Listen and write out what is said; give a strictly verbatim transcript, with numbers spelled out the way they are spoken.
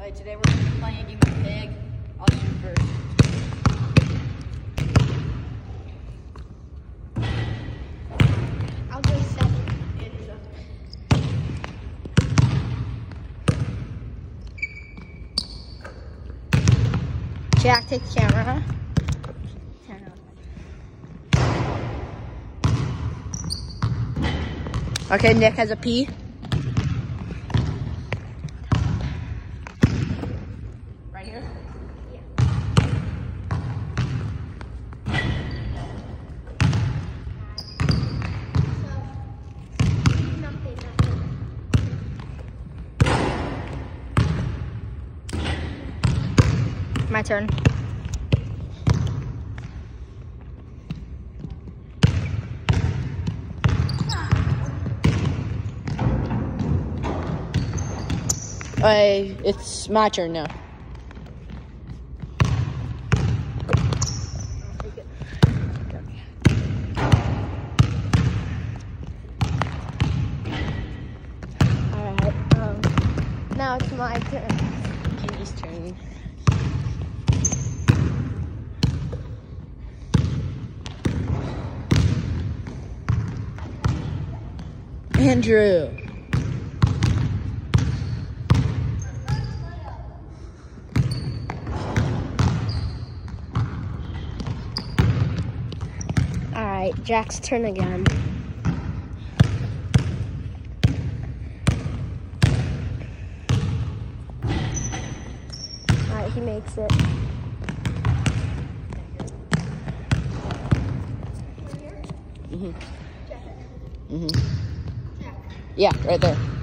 Alright, today we're going to be playing a game of tag. I'll shoot first. I'll go second. Jack, take the camera, huh? Okay, Nick has a P. Right here? Yeah. So, nothing, nothing. My turn. Uh, it's my turn now. Alright, um, now it's my turn. Katie's turn. Andrew. Alright, Jack's turn again. Alright, he makes it. Mhm. Mhm. Yeah, right there.